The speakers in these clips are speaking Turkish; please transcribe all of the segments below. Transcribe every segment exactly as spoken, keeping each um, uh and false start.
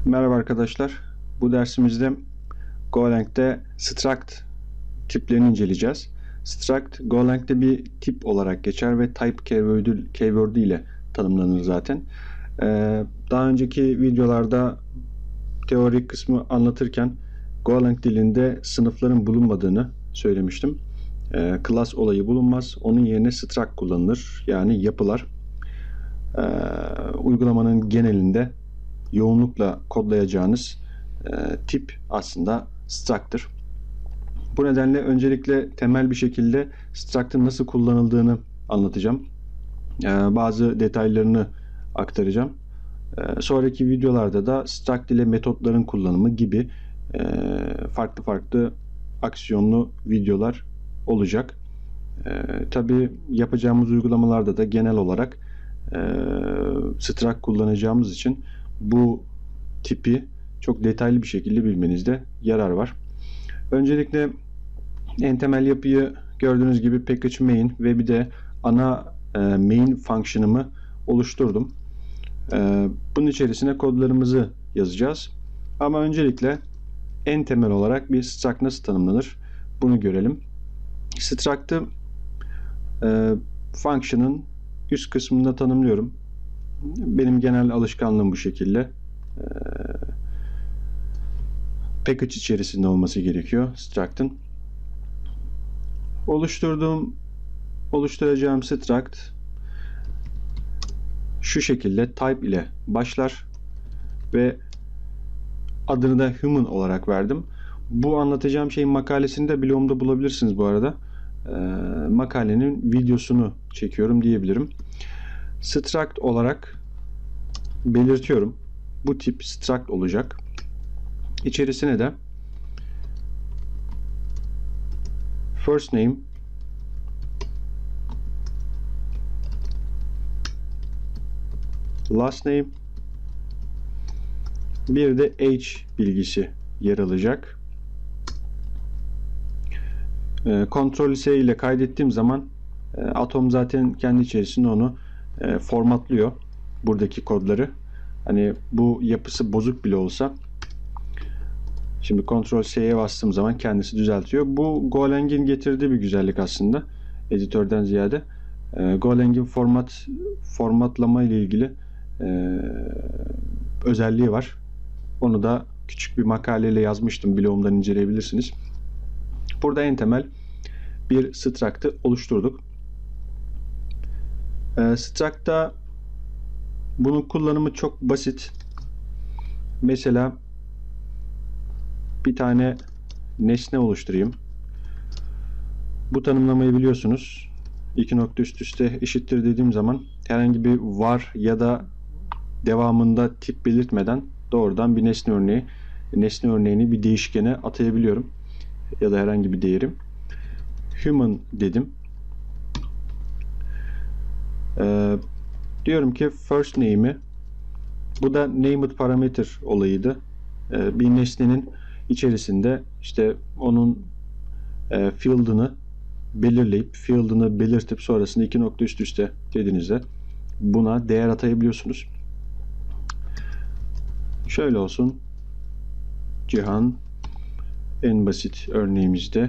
Merhaba arkadaşlar. Bu dersimizde Golang'de struct tiplerini inceleyeceğiz. Struct Goang'de bir tip olarak geçer ve type keyword'ü keyword ile tanımlanır zaten. Ee, daha önceki videolarda teorik kısmı anlatırken Golang dilinde sınıfların bulunmadığını söylemiştim. Ee, class olayı bulunmaz. Onun yerine struct kullanılır. Yani yapılar. Ee, uygulamanın genelinde yoğunlukla kodlayacağınız e, tip aslında struct'tır. Bu nedenle öncelikle temel bir şekilde struct'ın nasıl kullanıldığını anlatacağım. E, bazı detaylarını aktaracağım. E, sonraki videolarda da struct ile metotların kullanımı gibi e, farklı farklı aksiyonlu videolar olacak. E, tabii yapacağımız uygulamalarda da genel olarak e, struct kullanacağımız için bu tipi çok detaylı bir şekilde bilmenizde yarar var. Öncelikle en temel yapıyı gördüğünüz gibi package main ve bir de ana e, main function'ımı oluşturdum. E, bunun içerisine kodlarımızı yazacağız. Ama öncelikle en temel olarak bir struct nasıl tanımlanır bunu görelim. Struct'ı e, function'ın üst kısmında tanımlıyorum. Benim genel alışkanlığım bu şekilde. Ee, package içerisinde olması gerekiyor struct'ın. Oluşturduğum oluşturacağım struct şu şekilde type ile başlar ve adını da human olarak verdim. Bu anlatacağım şeyin makalesini de blogumda bulabilirsiniz bu arada. Ee, makalenin videosunu çekiyorum diyebilirim. Struct olarak belirtiyorum. Bu tip struct olacak. İçerisine de first name, last name, bir de age bilgisi yer alacak. Ctrl S ile kaydettiğim zaman Atom zaten kendi içerisinde onu formatlıyor. Buradaki kodları. Hani bu yapısı bozuk bile olsa. Şimdi Ctrl S'ye bastığım zaman kendisi düzeltiyor. Bu Golang'in getirdiği bir güzellik aslında. Editörden ziyade. E, Golang'in format formatlama ile ilgili e, özelliği var. Onu da küçük bir makaleyle yazmıştım. Blogumdan inceleyebilirsiniz. Burada en temel bir struct'ı oluşturduk. E, struct'ta bunun kullanımı çok basit. Mesela bir tane nesne oluşturayım. Bu tanımlamayı biliyorsunuz. İki nokta üst üste eşittir dediğim zaman herhangi bir var ya da devamında tip belirtmeden doğrudan bir nesne örneği, nesne örneğini bir değişkene atayabiliyorum. Ya da herhangi bir değerim. Human dedim. Ee, diyorum ki first name'i, bu da named parameter olayıydı. Ee, bir nesnenin içerisinde işte onun e, field'ını belirleyip field'ını belirtip sonrasında iki nokta üst üste dediğinizde buna değer atayabiliyorsunuz. Şöyle olsun. Cihan en basit örneğimizde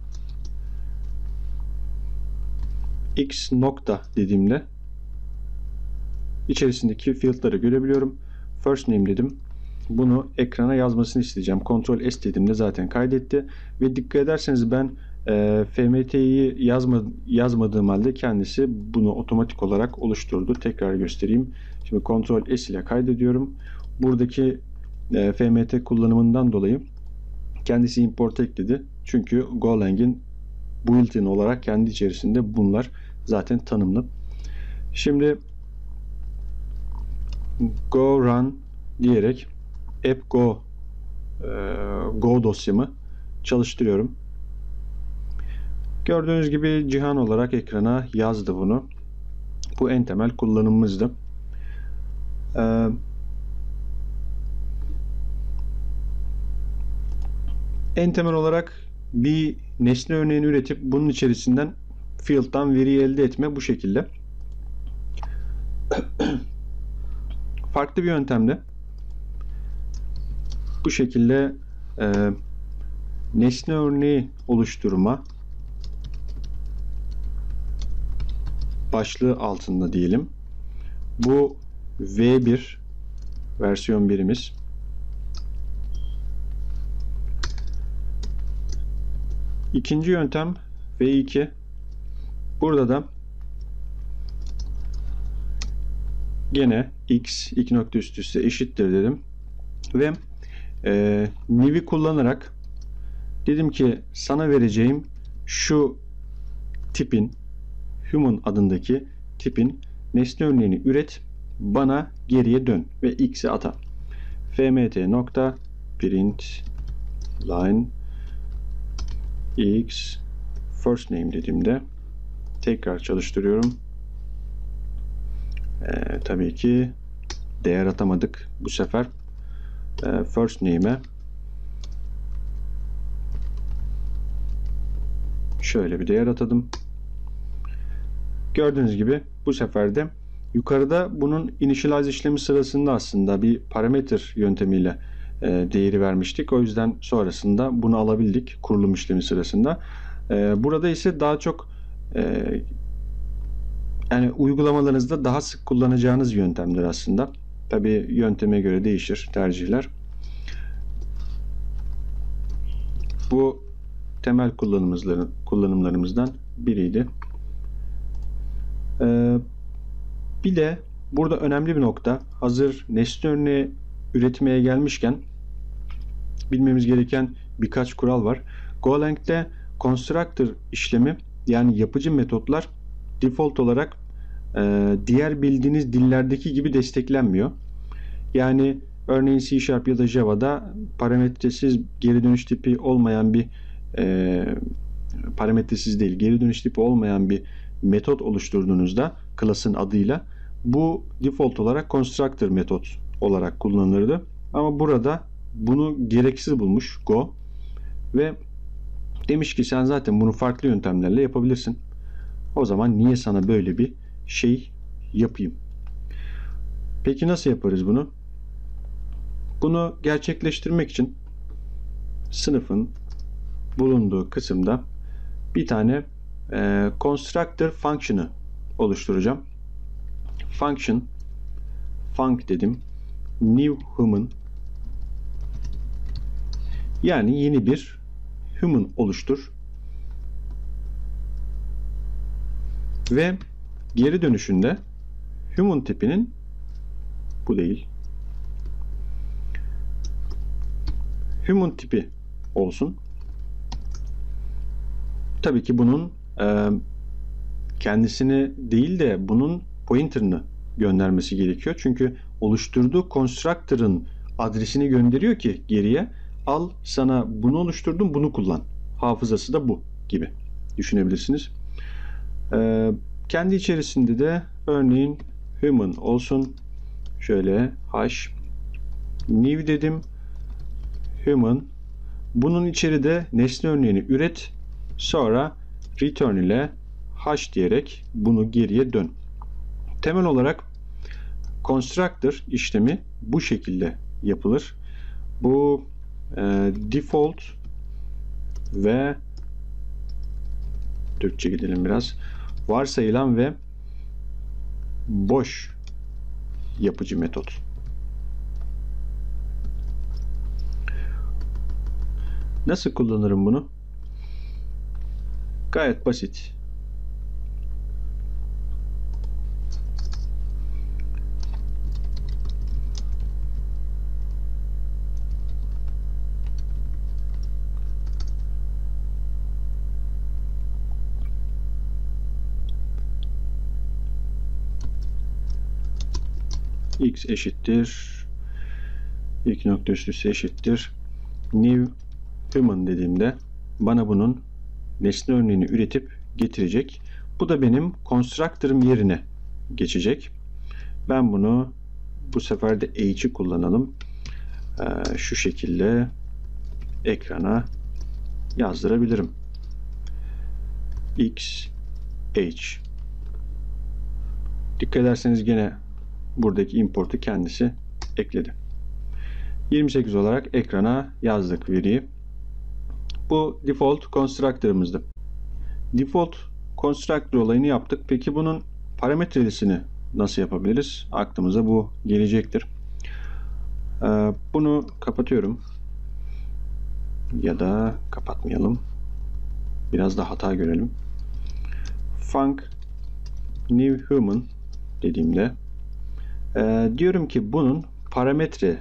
x nokta dediğimde içerisindeki field'ları görebiliyorum. First name dedim. Bunu ekrana yazmasını isteyeceğim. Ctrl S dediğimde zaten kaydetti. Ve dikkat ederseniz ben e, F M T'yi yazma, yazmadığım halde kendisi bunu otomatik olarak oluşturdu. Tekrar göstereyim. Şimdi Ctrl S ile kaydediyorum. Buradaki e, F M T kullanımından dolayı kendisi import ekledi. Çünkü Golang'in built-in olarak kendi içerisinde bunlar zaten tanımlı. Şimdi go run diyerek app go e, go dosyamı çalıştırıyorum. Gördüğünüz gibi Cihan olarak ekrana yazdı bunu. Bu en temel kullanımımızdı. Ee, en temel olarak bir nesne örneğini üretip bunun içerisinden field'dan veriyi elde etme bu şekilde. Farklı bir yöntemde Bu şekilde e, nesne örneği oluşturma başlığı altında diyelim. Bu V bir versiyon birimiz. İkinci yöntem V iki. Burada da gene x iki nokta üst üste eşittir dedim ve e, new'i kullanarak dedim ki sana vereceğim şu tipin, human adındaki tipin nesne örneğini üret, bana geriye dön ve x'i ata. fmt nokta print line x first name dediğimde tekrar çalıştırıyorum. Ee, tabii ki değer atamadık bu sefer. Ee, first name'e şöyle bir değer atadım. Gördüğünüz gibi bu sefer de yukarıda bunun initialize işlemi sırasında aslında bir parametre yöntemiyle e, değeri vermiştik. O yüzden sonrasında bunu alabildik kurulum işlemi sırasında. E, burada ise daha çok e, yani uygulamalarınızda daha sık kullanacağınız yöntemdir aslında. Tabii yönteme göre değişir tercihler. Bu temel kullanımlarımızdan biriydi. Ee, bir de burada önemli bir nokta, hazır nesne örneği üretmeye gelmişken bilmemiz gereken birkaç kural var. Golang'de constructor işlemi, yani yapıcı metotlar default olarak e, diğer bildiğiniz dillerdeki gibi desteklenmiyor. Yani örneğin C Sharp ya da Java'da parametresiz geri dönüş tipi olmayan bir e, parametresiz değil, geri dönüş tipi olmayan bir metot oluşturduğunuzda class'ın adıyla bu default olarak constructor metot olarak kullanılırdı. Ama burada bunu gereksiz bulmuş Go ve demiş ki sen zaten bunu farklı yöntemlerle yapabilirsin. O zaman niye sana böyle bir şey yapayım? Peki nasıl yaparız bunu? Bunu gerçekleştirmek için sınıfın bulunduğu kısımda bir tane e, constructor function'ı oluşturacağım. Function func dedim. New human, yani yeni bir human oluştur ve geri dönüşünde human tipinin, bu değil, human tipi olsun. Tabii ki bunun e, kendisini değil de bunun pointer'ını göndermesi gerekiyor. Çünkü oluşturduğu constructor'ın adresini gönderiyor ki geriye, al sana bunu oluşturdum, bunu kullan. Hafızası da bu gibi düşünebilirsiniz. E, kendi içerisinde de örneğin human olsun. Şöyle hash new dedim. Human. Bunun içeride nesne örneğini üret. Sonra return ile hash diyerek bunu geriye dön. Temel olarak constructor işlemi bu şekilde yapılır. Bu e, default ve Türkçe gidelim biraz. Varsayılan ve boş yapıcı metot. Nasıl kullanırım bunu? Gayet basit. X eşittir iki nokta üst üste eşittir new human dediğimde bana bunun nesne örneğini üretip getirecek. Bu da benim constructor'ım yerine geçecek. Ben bunu bu sefer de h'i kullanalım. Ee, şu şekilde ekrana yazdırabilirim. X h. Dikkat ederseniz gene buradaki importu kendisi ekledi. yirmi sekiz olarak ekrana yazdık veriyi. Bu default constructor'ımızdı. Default constructor olayını yaptık. Peki bunun parametrelisini nasıl yapabiliriz? Aklımıza bu gelecektir. Ee, bunu kapatıyorum. Ya da kapatmayalım. Biraz da hata görelim. Func new human dediğimde e, diyorum ki bunun parametre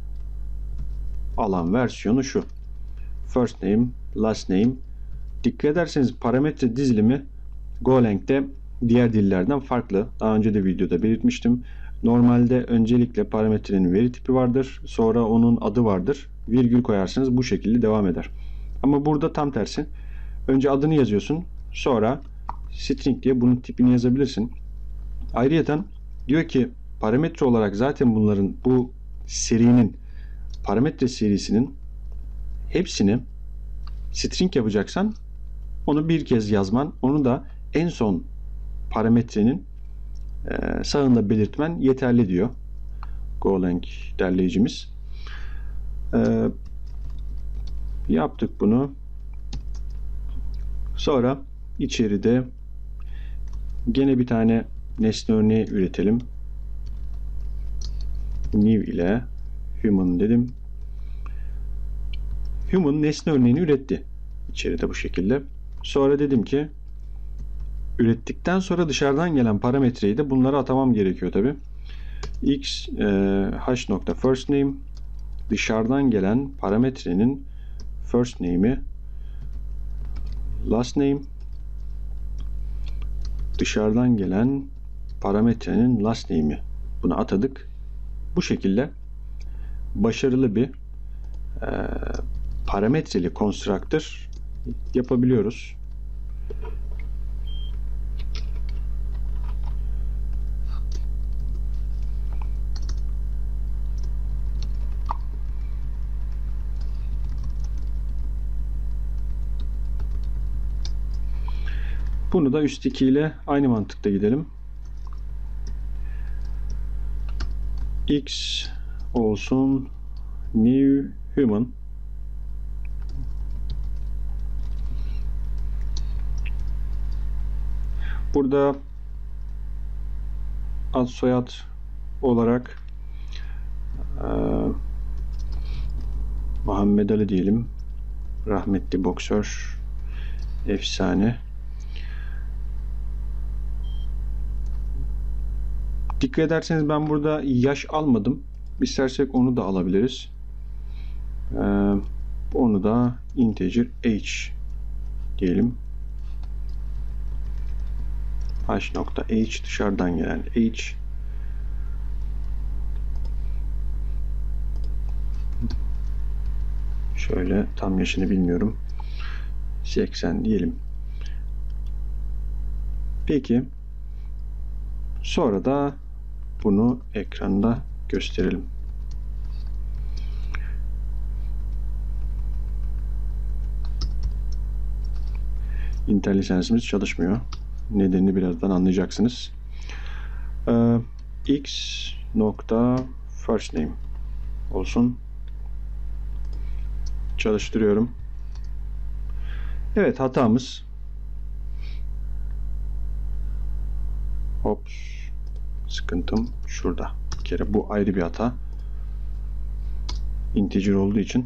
alan versiyonu şu. First name, last name. Dikkat ederseniz parametre dizilimi Golang'de diğer dillerden farklı. Daha önce de videoda belirtmiştim. Normalde öncelikle parametrenin veri tipi vardır. Sonra onun adı vardır. Virgül koyarsınız, bu şekilde devam eder. Ama burada tam tersi. Önce adını yazıyorsun. Sonra string diye bunun tipini yazabilirsin. Ayrıyeten diyor ki parametre olarak zaten bunların, bu serinin, parametre serisinin hepsini string yapacaksan onu bir kez yazman, onu da en son parametrenin e, sağında belirtmen yeterli diyor Golang derleyicimiz. E, yaptık bunu. Sonra içeride gene bir tane nesne örneği üretelim. New ile human dedim. Human nesne örneğini üretti. İçeride bu şekilde. Sonra dedim ki ürettikten sonra dışarıdan gelen parametreyi de bunlara atamam gerekiyor tabi. X e, h nokta first name, dışarıdan gelen parametrenin first name'i, last name, dışarıdan gelen parametrenin last name'i, bunu atadık. Bu şekilde başarılı bir e, parametreli constructor yapabiliyoruz. Bunu da üsttekiyle aynı mantıkta gidelim. X olsun new human. Burada ad soyad olarak e, Muhammed Ali diyelim. Rahmetli boksör, efsane. Dikkat ederseniz ben burada yaş almadım. İstersek onu da alabiliriz. Ee, onu da integer h diyelim. H nokta h dışarıdan gelen h. Şöyle tam yaşını bilmiyorum. seksen diyelim. Peki. Sonra da bunu ekranda gösterelim. Intel lisansımız çalışmıyor. Nedenini birazdan anlayacaksınız. Ee, X nokta first name olsun. Çalıştırıyorum. Evet, hatamız. Hops. Sıkıntım şurada. Bir kere bu ayrı bir hata. Integer olduğu için.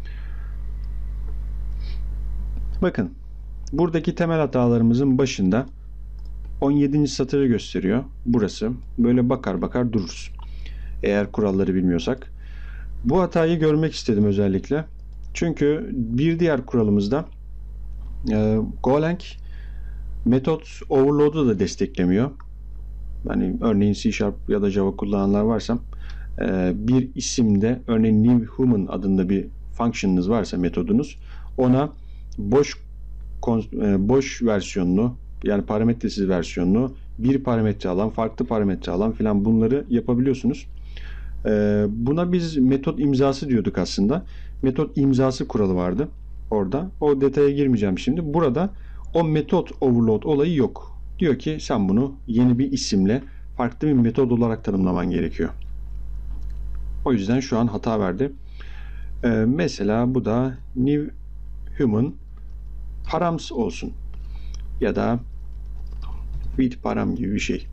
Bakın. Buradaki temel hatalarımızın başında on yedinci satırı gösteriyor. Burası. Böyle bakar bakar dururuz. Eğer kuralları bilmiyorsak. Bu hatayı görmek istedim özellikle. Çünkü bir diğer kuralımızda e, Golang metot overload'u da desteklemiyor. Yani örneğin C Sharp ya da Java kullananlar varsa e, bir isimde, örneğin new human adında bir function'ınız varsa, metodunuz, ona boş e, boş versiyonunu, yani parametresiz versiyonunu, bir parametre alan, farklı parametre alan filan, bunları yapabiliyorsunuz. E, buna biz metot imzası diyorduk aslında. Metot imzası kuralı vardı orada. O detaya girmeyeceğim şimdi. Burada o metot overload olayı yok. Diyor ki sen bunu yeni bir isimle, farklı bir metod olarak tanımlaman gerekiyor. O yüzden şu an hata verdi. Ee, mesela bu da new human params olsun. Ya da with param gibi bir şey.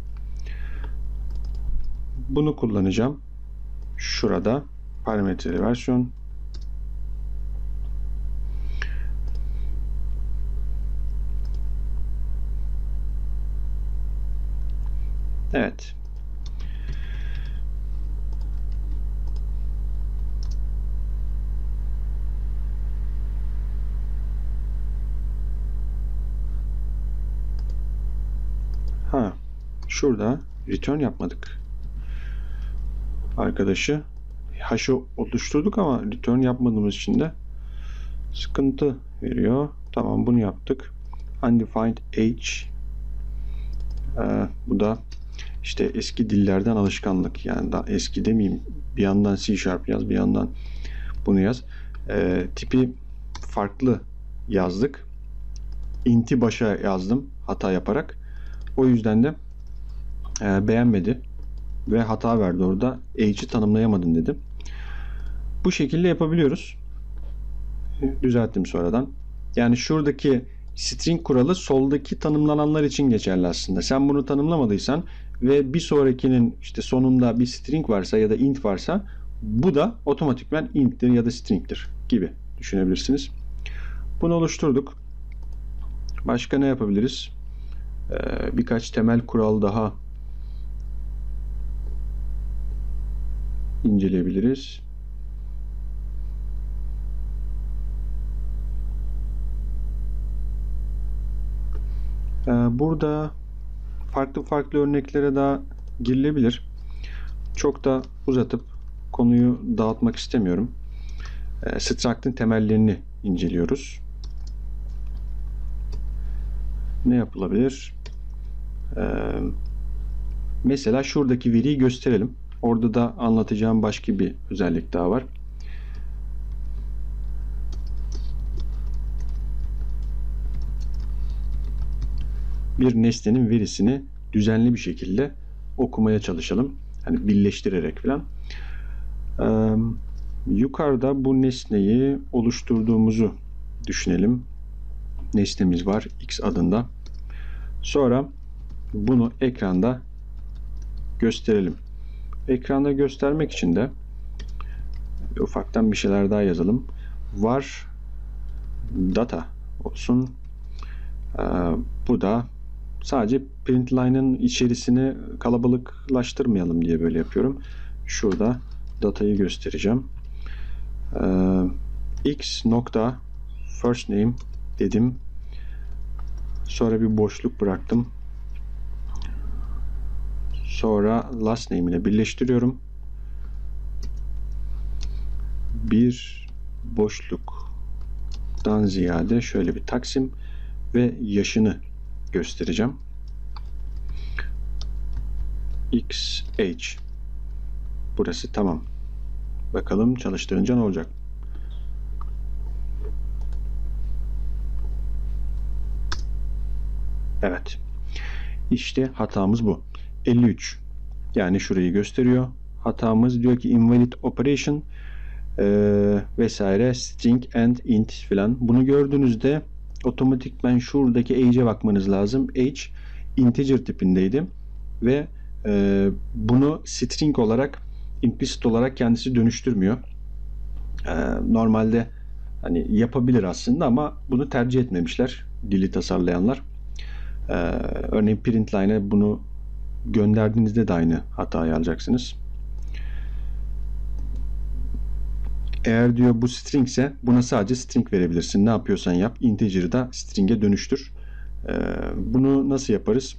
Bunu kullanacağım. Şurada parametreli versiyon. Evet. Ha, şurada return yapmadık. Arkadaşı hash'ı oluşturduk ama return yapmadığımız için de sıkıntı veriyor. Tamam, bunu yaptık. Undefined age. Ee, bu da işte eski dillerden alışkanlık. Yani daha eski demeyeyim. Bir yandan C Sharp yaz, bir yandan bunu yaz. Ee, tipi farklı yazdık. Int'i başa yazdım hata yaparak. O yüzden de e, beğenmedi ve hata verdi orada. Age'i tanımlayamadın dedi. Bu şekilde yapabiliyoruz. Düzelttim sonradan. Yani şuradaki string kuralı soldaki tanımlananlar için geçerli aslında. Sen bunu tanımlamadıysan ve bir sonrakinin işte sonunda bir string varsa ya da int varsa bu da otomatikman int'tir ya da string'tir gibi düşünebilirsiniz. Bunu oluşturduk. Başka ne yapabiliriz? Ee, birkaç temel kural daha inceleyebiliriz. Ee, burada farklı farklı örneklere daha girilebilir. Çok da uzatıp konuyu dağıtmak istemiyorum. Ee, Struct'ın temellerini inceliyoruz. Ne yapılabilir? Ee, mesela şuradaki veriyi gösterelim. Orada da anlatacağım başka bir özellik daha var. Bir nesnenin verisini düzenli bir şekilde okumaya çalışalım. Hani birleştirerek falan. Ee, yukarıda bu nesneyi oluşturduğumuzu düşünelim. Nesnemiz var X adında. Sonra bunu ekranda gösterelim. Ekranda göstermek için de ufaktan bir şeyler daha yazalım. Var data olsun. Ee, bu da sadece print line'ın içerisini kalabalıklaştırmayalım diye böyle yapıyorum. Şurada datayı göstereceğim. Ee, X nokta first name dedim. Sonra bir boşluk bıraktım. Sonra last name ile birleştiriyorum. Bir boşluktan ziyade şöyle bir taksim ve yaşını göstereceğim. X H. Burası tamam. Bakalım çalıştırınca ne olacak? Evet. İşte hatamız bu. elli üç. Yani şurayı gösteriyor. Hatamız diyor ki invalid operation e, vesaire string and int filan. Bunu gördüğünüzde otomatikman şuradaki age'e bakmanız lazım. Age integer tipindeydi ve e, bunu string olarak implicit olarak kendisi dönüştürmüyor. E, normalde hani yapabilir aslında ama bunu tercih etmemişler dili tasarlayanlar. Ee, örneğin print line'e bunu gönderdiğinizde de aynı hatayı alacaksınız. Eğer diyor bu string ise buna sadece string verebilirsin. Ne yapıyorsan yap. Integer'ı da string'e dönüştür. Ee, bunu nasıl yaparız?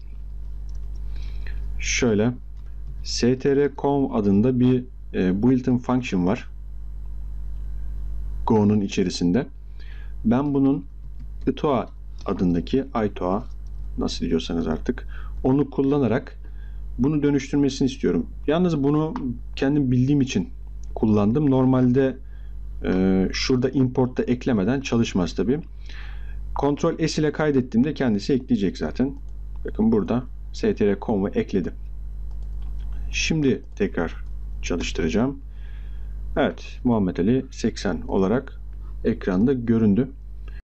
Şöyle str.com adında bir e, built-in function var. Go'nun içerisinde. Ben bunun itoa adındaki itoa nasıl diyorsanız artık onu kullanarak bunu dönüştürmesini istiyorum. Yalnız bunu kendim bildiğim için kullandım. Normalde e, şurada import'ta eklemeden çalışmaz tabi. Ctrl S ile kaydettiğimde kendisi ekleyecek zaten. Bakın burada str.com'u ekledim. Şimdi tekrar çalıştıracağım. Evet, Muhammed Ali seksen olarak ekranda göründü.